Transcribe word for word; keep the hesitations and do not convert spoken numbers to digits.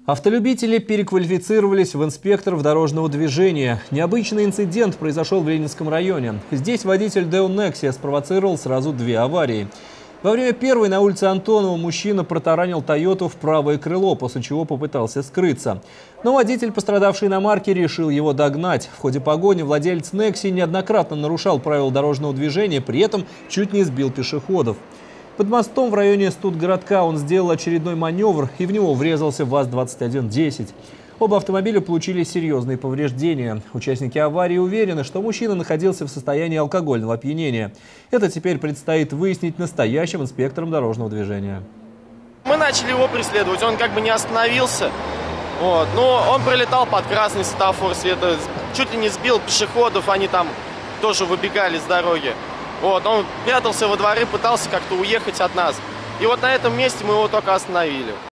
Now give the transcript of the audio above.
Автолюбители переквалифицировались в инспекторов дорожного движения. Необычный инцидент произошел в Ленинском районе. Здесь водитель Део Nexia спровоцировал сразу две аварии. Во время первой на улице Антонова мужчина протаранил Тойоту в правое крыло, после чего попытался скрыться. Но водитель пострадавшей иномарки решил его догнать. В ходе погони владелец Nexia неоднократно нарушал правила дорожного движения, при этом чуть не сбил пешеходов. Под мостом в районе Студгородка он сделал очередной маневр, и в него врезался ВАЗ двадцать один десять. Оба автомобиля получили серьезные повреждения. Участники аварии уверены, что мужчина находился в состоянии алкогольного опьянения. Это теперь предстоит выяснить настоящим инспекторам дорожного движения. Мы начали его преследовать, он как бы не остановился. Вот. Но он пролетал под красный светофор света, чуть ли не сбил пешеходов, они там тоже выбегали с дороги. Вот, он прятался во дворы, пытался как-то уехать от нас. И вот на этом месте мы его только остановили.